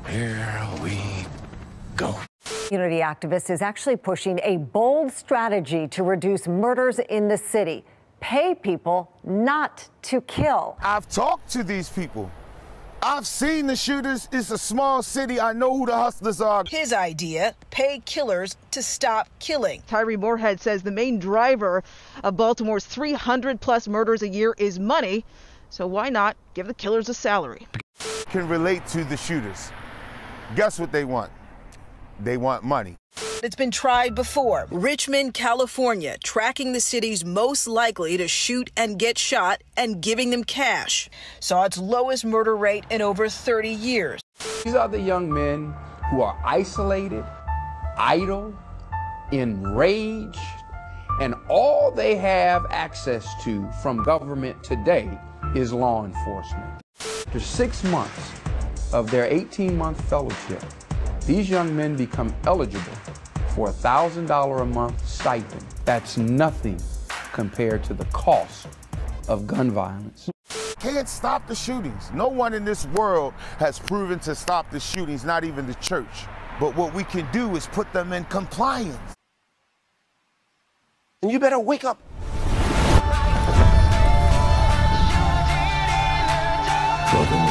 Here we go. Community activist is actually pushing a bold strategy to reduce murders in the city. Pay people not to kill. I've talked to these people. I've seen the shooters. It's a small city. I know who the hustlers are. His idea, pay killers to stop killing. Tyree Moorhead says the main driver of Baltimore's 300-plus murders a year is money. So why not give the killers a salary? Can relate to the shooters. Guess what they want? They want money. It's been tried before. Richmond, California, tracking the cities most likely to shoot and get shot and giving them cash. Saw its lowest murder rate in over 30 years. These are the young men who are isolated, idle, enraged, and all they have access to from government today is law enforcement. After 6 months of their 18-month fellowship, these young men become eligible for a $1,000 a month stipend. That's nothing compared to the cost of gun violence. Can't stop the shootings. No one in this world has proven to stop the shootings, not even the church. But what we can do is put them in compliance. And you better wake up. Welcome